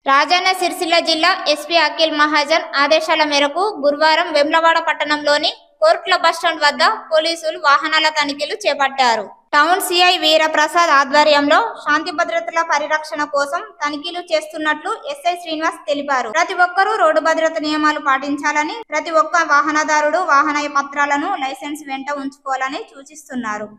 రాజన్న సిరిసిల్ల జిల్లా ఎస్పీ అఖిల్ మహాజన్ ఆదేశాల మేరకు గురువారం వెమ్లవాడ పట్టణంలోని కోర్టుల బస్టాండ్ వద్ద పోలీసులు వాహనాల తనిఖీలు చేపట్టారు. టౌన్ సిఐ వీరప్రసాద్ ఆధ్వర్యంలో శాంతి భద్రతల పరిరక్షణ కోసం తనిఖీలు చేస్తున్నట్లు ఎస్ఐ శ్రీనివాస్ తెలిపారు. ప్రతి ఒక్కరూ రోడ్డు భద్రత నియమాలు పాటించాలని, ప్రతి ఒక్క వాహనదారుడు వాహన పత్రాలను లైసెన్స్ వెంట ఉంచుకోవాలని సూచిస్తున్నారు.